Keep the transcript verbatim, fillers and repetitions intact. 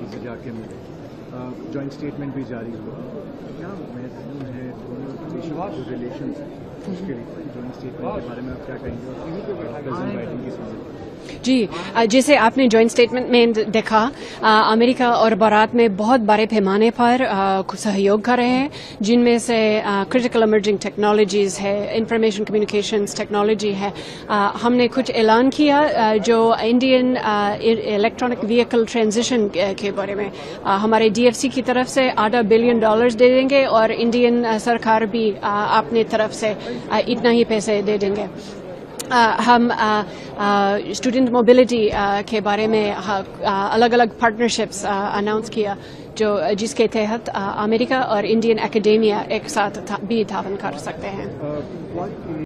University से जाके मिले, जॉइंट स्टेटमेंट भी जारी हुआ। क्या महत्वपूर्ण है दोनों जो रिलेशन है उसके लिए जॉइंट स्टेटमेंट के बारे में आप क्या कहेंगे प्रेजेंट राइटिंग की सूरत? जी, जैसे आपने जॉइंट स्टेटमेंट में देखा, अमेरिका और भारत में बहुत बड़े पैमाने पर सहयोग कर रहे हैं, जिनमें से क्रिटिकल इमर्जिंग टेक्नोलॉजीज है, इंफॉर्मेशन कम्युनिकेशंस टेक्नोलॉजी है। आ, हमने कुछ ऐलान किया आ, जो इंडियन इलेक्ट्रॉनिक व्हीकल ट्रांजिशन के बारे में आ, हमारे डीएफसी की तरफ से आधा बिलियन डॉलर्स दे देंगे और इंडियन सरकार भी आ, अपनी तरफ से आ, इतना ही पैसे दे देंगे। Uh, हम student uh, mobility uh, uh, के बारे में अलग अलग पार्टनरशिप्स अनाउंस किया, जो जिसके तहत uh, अमेरिका और इंडियन एकेडेमिया एक साथ भी तावन कर सकते हैं।